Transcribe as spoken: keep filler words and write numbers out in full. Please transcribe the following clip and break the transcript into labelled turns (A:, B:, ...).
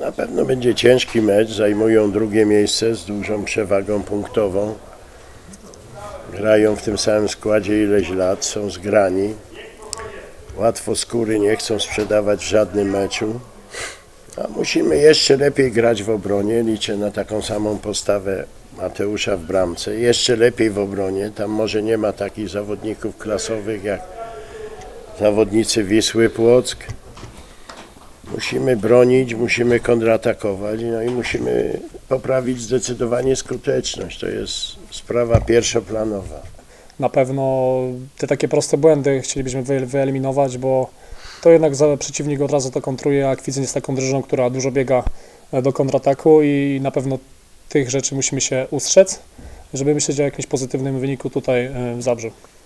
A: Na pewno będzie ciężki mecz, zajmują drugie miejsce z dużą przewagą punktową. Grają w tym samym składzie ileś lat, są zgrani. Łatwo skóry nie chcą sprzedawać w żadnym meczu. A musimy jeszcze lepiej grać w obronie. Liczę na taką samą postawę Mateusza w bramce. Jeszcze lepiej w obronie. Tam może nie ma takich zawodników klasowych jak zawodnicy Wisły Płock. Musimy bronić, musimy kontratakować, no i musimy poprawić zdecydowanie skuteczność. To jest sprawa pierwszoplanowa.
B: Na pewno te takie proste błędy chcielibyśmy wyeliminować, bo to jednak przeciwnik od razu to kontruje, a Kwidzyn jest taką drużyną, która dużo biega do kontrataku i na pewno tych rzeczy musimy się ustrzec, żeby myśleć o jakimś pozytywnym wyniku tutaj w Zabrzu.